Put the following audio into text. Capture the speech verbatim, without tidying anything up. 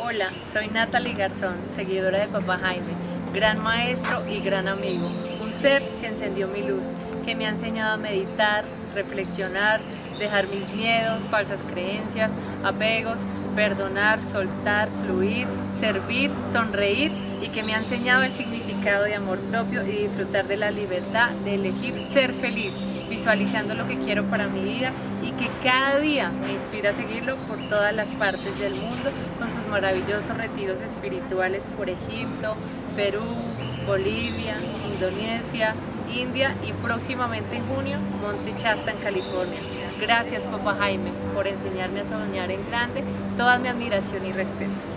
Hola, soy Natalie Garzón, seguidora de Papá Jaime, gran maestro y gran amigo, un ser que encendió mi luz, que me ha enseñado a meditar, reflexionar, dejar mis miedos, falsas creencias, apegos, perdonar, soltar, fluir, servir, sonreír y que me ha enseñado el significado de amor propio y disfrutar de la libertad de elegir ser feliz, visualizando lo que quiero para mi vida y que cada día me inspira a seguirlo por todas las partes del mundo con sus maravillosos retiros espirituales por Egipto, Perú, Bolivia, Indonesia, India y próximamente en junio Monte Shasta en California. Gracias Papá Jaime por enseñarme a soñar en grande, toda mi admiración y respeto.